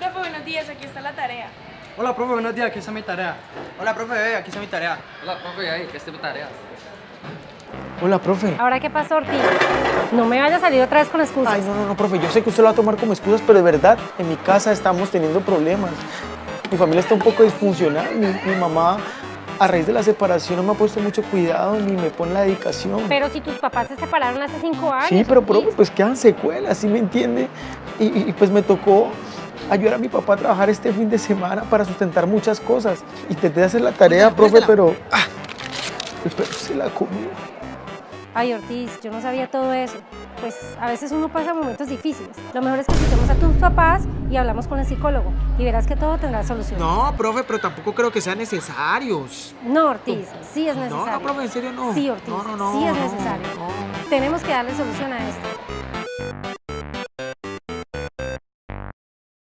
Profe, buenos días, aquí está la tarea. Hola, profe, buenos días, aquí está mi tarea. Hola, profe, aquí está mi tarea. Hola, profe, ahí, que esté mi tarea. Hola, profe. ¿Ahora qué pasó, Ortiz? No me vaya a salir otra vez con excusas. Ay, no, profe, yo sé que usted lo va a tomar como excusas, pero de verdad, en mi casa estamos teniendo problemas. Mi familia está un poco disfuncional. Mi mamá, a raíz de la separación, no me ha puesto mucho cuidado ni me pone la dedicación. Pero si tus papás se separaron hace 5 años. Sí, pero profe, Ortiz. pues quedan secuelas, ¿sí me entiende? Y pues me tocó ayudar a mi papá a trabajar este fin de semana para sustentar muchas cosas. Intenté hacer la tarea, profe, pero el perro se la comió. Ay, Ortiz, yo no sabía todo eso. Pues a veces uno pasa momentos difíciles. Lo mejor es que escuchemos a tus papás y hablamos con el psicólogo. Y verás que todo tendrá solución. No, profe, pero tampoco creo que sean necesarios. No, Ortiz, sí es necesario. No, profe, en serio no. Sí, Ortiz, No, sí es no, necesario. no. Tenemos que darle solución a esto.